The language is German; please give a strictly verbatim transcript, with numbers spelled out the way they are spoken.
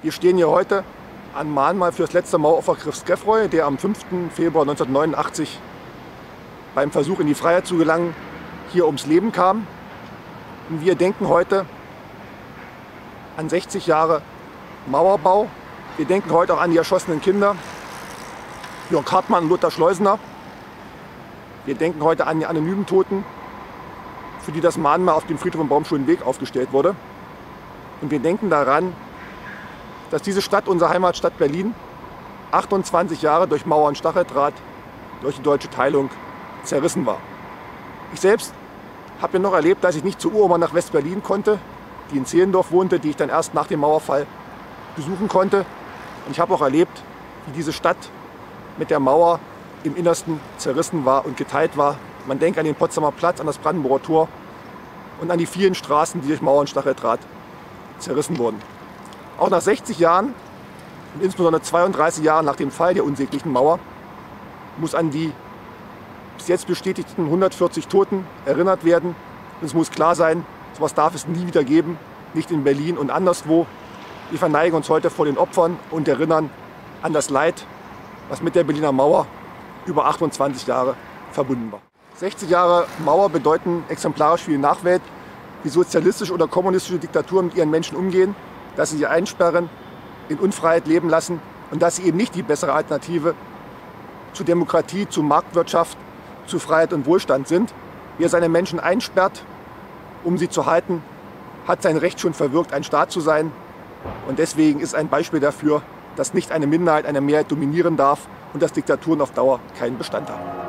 Wir stehen hier heute an Mahnmal für das letzte Maueropfer Griff Skrefroy, der am fünften Februar neunzehnhundertneunundachtzig beim Versuch in die Freiheit zu gelangen hier ums Leben kam. Und wir denken heute an sechzig Jahre Mauerbau. Wir denken heute auch an die erschossenen Kinder, Jörg Hartmann und Lothar Schleusener. Wir denken heute an die anonymen Toten, für die das Mahnmal auf dem Friedhof am Baumschulenweg aufgestellt wurde. Und wir denken daran, dass diese Stadt, unsere Heimatstadt Berlin, achtundzwanzig Jahre durch Mauer und Stacheldraht, durch die deutsche Teilung zerrissen war. Ich selbst habe ja noch erlebt, dass ich nicht zur Uroma nach West-Berlin konnte, die in Zehlendorf wohnte, die ich dann erst nach dem Mauerfall besuchen konnte. Und ich habe auch erlebt, wie diese Stadt mit der Mauer im Innersten zerrissen war und geteilt war. Man denkt an den Potsdamer Platz, an das Brandenburger Tor und an die vielen Straßen, die durch Mauer und Stacheldraht zerrissen wurden. Auch nach sechzig Jahren und insbesondere zweiunddreißig Jahren nach dem Fall der unsäglichen Mauer muss an die bis jetzt bestätigten hundertvierzig Toten erinnert werden. Und es muss klar sein, so etwas darf es nie wieder geben, nicht in Berlin und anderswo. Wir verneigen uns heute vor den Opfern und erinnern an das Leid, was mit der Berliner Mauer über achtundzwanzig Jahre verbunden war. sechzig Jahre Mauer bedeuten exemplarisch für die Nachwelt, wie sozialistische oder kommunistische Diktaturen mit ihren Menschen umgehen, dass sie sie einsperren, in Unfreiheit leben lassen und dass sie eben nicht die bessere Alternative zu Demokratie, zu Marktwirtschaft, zu Freiheit und Wohlstand sind. Wer seine Menschen einsperrt, um sie zu halten, hat sein Recht schon verwirkt, ein Staat zu sein. Und deswegen ist ein Beispiel dafür, dass nicht eine Minderheit eine Mehrheit dominieren darf und dass Diktaturen auf Dauer keinen Bestand haben.